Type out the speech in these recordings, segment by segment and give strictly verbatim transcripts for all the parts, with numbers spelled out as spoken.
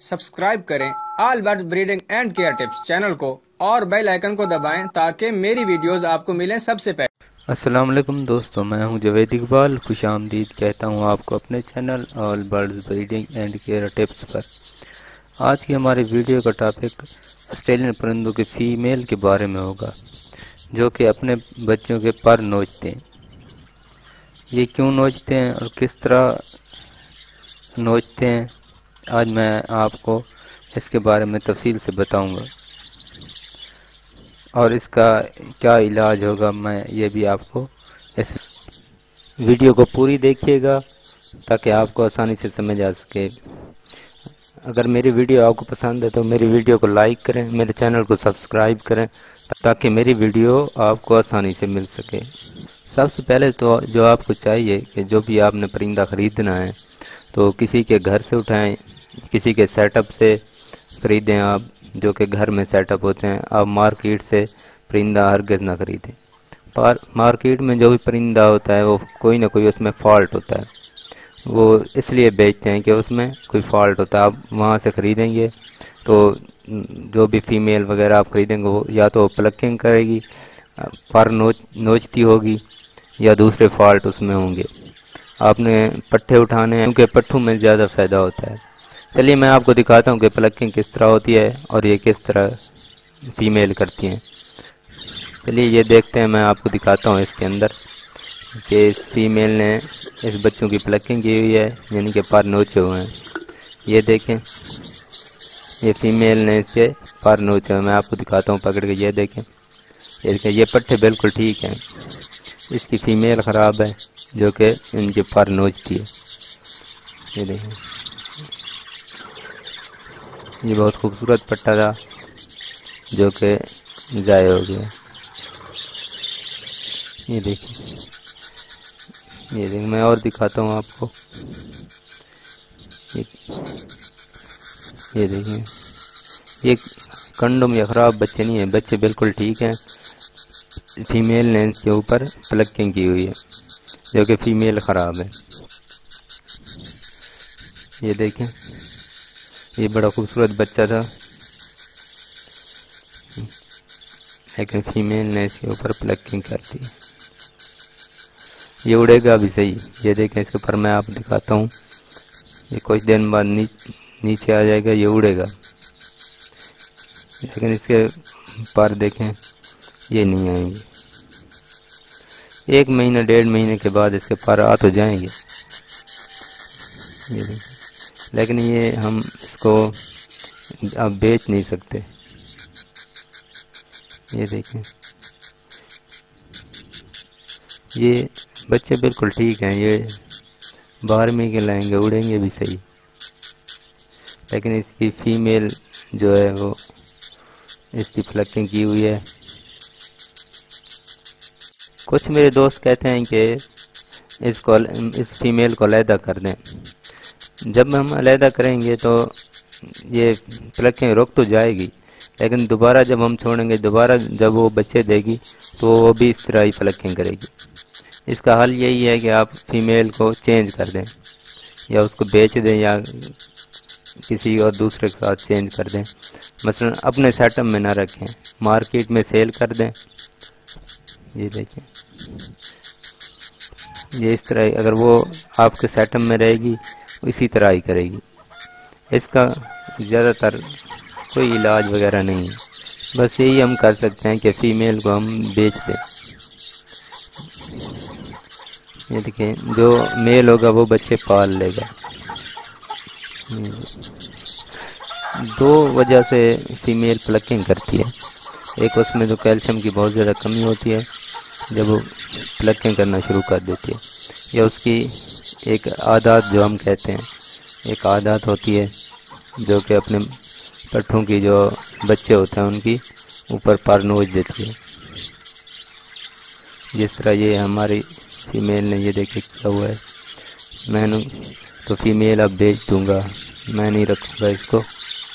Subscribe करें all birds breeding and care tips channel को और बेल आइकन को दबाएं ताकि मेरी वीडियोस आपको मिलें सबसे पहले। अस्सलाम वालेकुम दोस्तों, मैं हूं जवेद इकबाल। खुश आमदीद कहता हूं आपको अपने channel all birds breeding and care tips पर। आज की हमारी वीडियो का टॉपिक ऑस्ट्रेलियन परिंदों के फीमेल के बारे में होगा, जो कि अपने बच्चों के पर नोचते हैं। ये क्यों नोचते हैं और किस तरह नोचते हैं, आज मैं आपको इसके बारे में तफसील से बताऊंगा, और इसका क्या इलाज होगा मैं ये भी आपको इस वीडियो को पूरी देखिएगा ताकि आपको आसानी से समझ आ सके। अगर मेरी वीडियो आपको पसंद है तो मेरी वीडियो को लाइक करें, मेरे चैनल को सब्सक्राइब करें ताकि मेरी वीडियो आपको आसानी से मिल सके। सबसे पहले तो जो आपको चाहिए कि जो भी आपने परिंदा ख़रीदना है तो किसी के घर से उठाएं, किसी के सेटअप से ख़रीदें आप, जो कि घर में सेटअप होते हैं। आप मार्केट से परिंदा हरगिज़ ना ख़रीदें। पर मार्केट में जो भी परिंदा होता है वो कोई ना कोई उसमें फ़ॉल्ट होता है, वो इसलिए बेचते हैं कि उसमें कोई फ़ॉल्ट होता है। आप वहाँ से ख़रीदेंगे तो जो भी फ़ीमेल वगैरह आप ख़रीदेंगे वो या तो प्लकिंग करेगी, पर नोच नोचती होगी, या दूसरे फॉल्ट उसमें होंगे। आपने पट्ठे उठाने हैं क्योंकि पट्ठों में ज़्यादा फ़ायदा होता है। चलिए मैं आपको दिखाता हूँ कि प्लकिंग किस तरह होती है और ये किस तरह फीमेल करती हैं। चलिए ये देखते हैं, मैं आपको दिखाता हूँ इसके अंदर कि इस फीमेल ने इस बच्चों की प्लकिंग की हुई है, यानी कि पर नोचे हुए हैं। ये देखें, ये फीमेल ने इसके पर नोचे हुए। मैं आपको दिखाता हूँ पकड़ के। ये देखें, ये देखें, ये पट्ठे बिल्कुल ठीक हैं। इसकी फीमेल ख़राब है जो कि इनके पर नोचती है। ये देखें, ये बहुत खूबसूरत पट्टा था जो कि ज़ाय हो गया। ये देखिए, ये देखिए, मैं और दिखाता हूँ आपको। ये, ये देखिए, ये कंडोम या ख़राब बच्चे नहीं हैं, बच्चे बिल्कुल ठीक हैं। फीमेल ने इसके ऊपर प्लकिंग की हुई है जो कि फीमेल ख़राब है। ये देखें, ये बड़ा खूबसूरत बच्चा था लेकिन फीमेल ने इसके ऊपर प्लकिंग कर दी। ये उड़ेगा भी सही। ये देखें, इसके ऊपर मैं आपको दिखाता हूँ। ये कुछ दिन बाद नी, नीचे आ जाएगा, ये उड़ेगा, लेकिन इसके पर देखें ये नहीं आएंगे। एक महीने डेढ़ महीने के बाद इसके पर आ तो जाएंगे, ये देखें, लेकिन ये हम इसको अब बेच नहीं सकते। ये देखें, ये बच्चे बिल्कुल ठीक हैं, ये बारहवीं के लाएंगे, उड़ेंगे भी सही, लेकिन इसकी फीमेल जो है वो इसकी प्लकिंग की हुई है। कुछ मेरे दोस्त कहते हैं कि इसको इस फीमेल को अलहदा कर दें। जब हम अलहदा करेंगे तो ये प्लकिंग रुक तो जाएगी, लेकिन दोबारा जब हम छोड़ेंगे, दोबारा जब वो बच्चे देगी तो वो भी इस तरह ही प्लकिंग करेगी। इसका हल यही है कि आप फीमेल को चेंज कर दें, या उसको बेच दें, या किसी और दूसरे के साथ चेंज कर दें। मसलन अपने सेटअप में ना रखें, मार्केट में सेल कर दें। ये देखें, ये इस तरह, अगर वो आपके सेटअप में रहेगी इसी तरह ही करेगी। इसका ज़्यादातर कोई इलाज वगैरह नहीं है, बस यही हम कर सकते हैं कि फ़ीमेल को हम बेच दें। ये देखें, जो मेल होगा वो बच्चे पाल लेगा। दो वजह से फीमेल प्लकिंग करती है। एक उसमें जो कैल्शियम की बहुत ज़्यादा कमी होती है जब वो प्लकिंग करना शुरू कर देती है, या उसकी एक आदत जो हम कहते हैं, एक आदत होती है जो कि अपने पट्ठों की जो बच्चे होते हैं उनकी ऊपर पर नोच देती है। जिस तरह ये हमारी फीमेल ने, ये देखे क्या हुआ है। मैंने तो फीमेल अब बेच दूंगा, मैं नहीं रखूँगा इसको।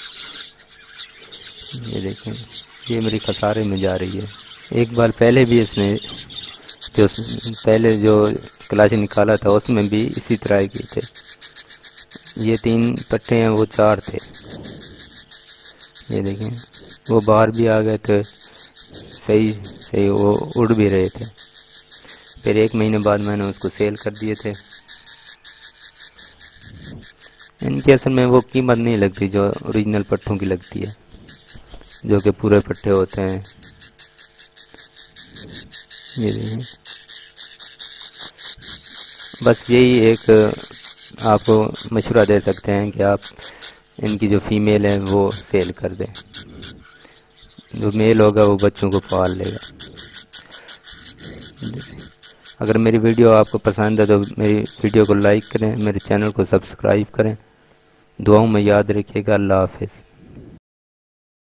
ये देखें, ये मेरी खसारे में जा रही है। एक बार पहले भी इसने जो पहले जो क्लास निकाला था उसमें भी इसी तरह की थे, ये तीन पट्टे हैं, वो चार थे। ये देखें, वो बाहर भी आ गए थे, सही सही वो उड़ भी रहे थे। फिर एक महीने बाद मैंने उसको सेल कर दिए थे। इनकी असल में वो कीमत नहीं लगती जो ओरिजिनल पट्टों की लगती है, जो कि पूरे पट्टे होते हैं। ये देखें, बस यही एक आपको मशवरा दे सकते हैं कि आप इनकी जो फीमेल है वो सेल कर दें। जो मेल होगा वो बच्चों को पाल लेगा। अगर मेरी वीडियो आपको पसंद है तो मेरी वीडियो को लाइक करें, मेरे चैनल को सब्सक्राइब करें। दुआओं में याद रखिएगा। अल्लाह हाफिज़।